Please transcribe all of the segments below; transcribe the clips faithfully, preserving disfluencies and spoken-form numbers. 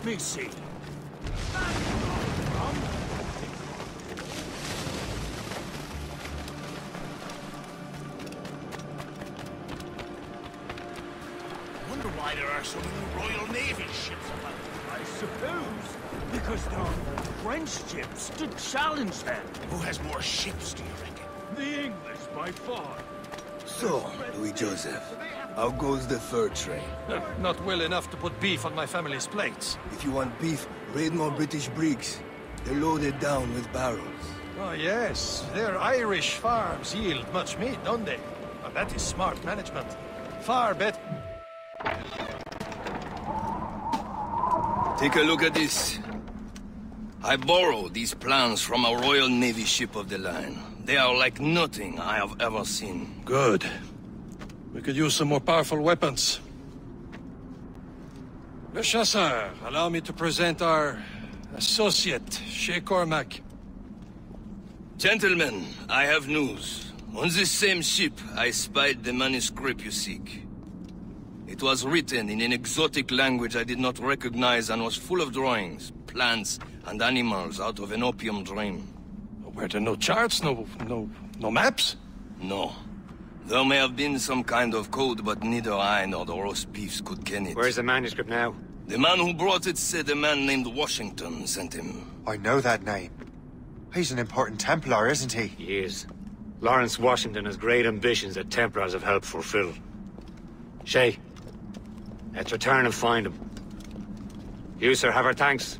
Let me see. Wonder why there are so many Royal Navy ships about. I suppose because there are French ships to challenge them. Who has more ships, do you reckon? The English, by far. So, Louis Joseph, how goes the fur trade? Not well enough to put beef on my family's plates. If you want beef, raid more British brigs. They're loaded down with barrels. Oh yes, their Irish farms yield much meat, don't they? Well, that is smart management. Far better. Take a look at this. I borrowed these plans from a Royal Navy ship of the line. They are like nothing I have ever seen. Good. We could use some more powerful weapons. Le Chasseur, allow me to present our associate, Shay Cormac. Gentlemen, I have news. On this same ship, I spied the manuscript you seek. It was written in an exotic language I did not recognize and was full of drawings, plants, and animals out of an opium dream. Were there no charts, no, no, no maps? No. There may have been some kind of code, but neither I nor the roast beefs could ken it. Where's the manuscript now? The man who brought it said a man named Washington sent him. I know that name. He's an important Templar, isn't he? He is. Lawrence Washington has great ambitions that Templars have helped fulfill. Shay, let's return and find him. You, sir, have our thanks.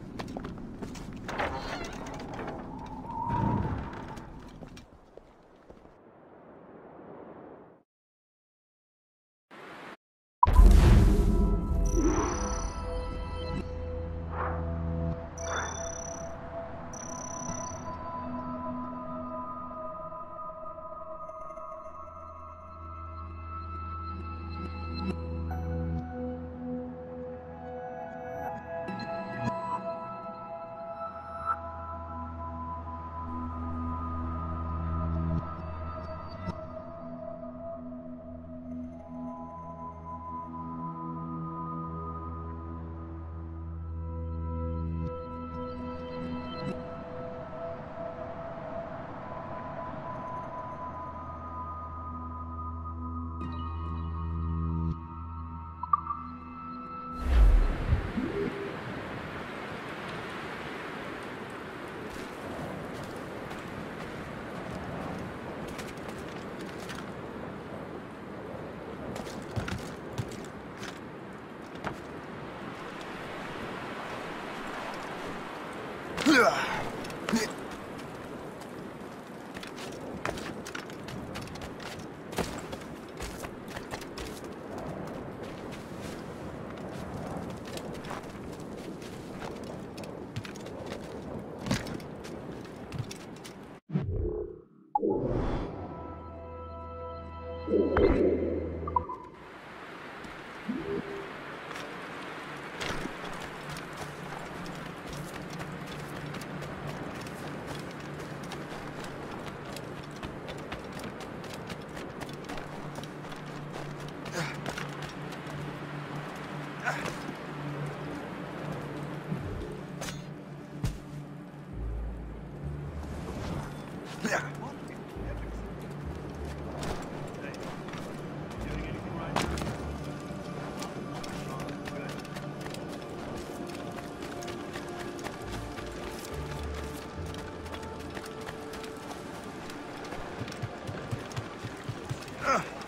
Ugh.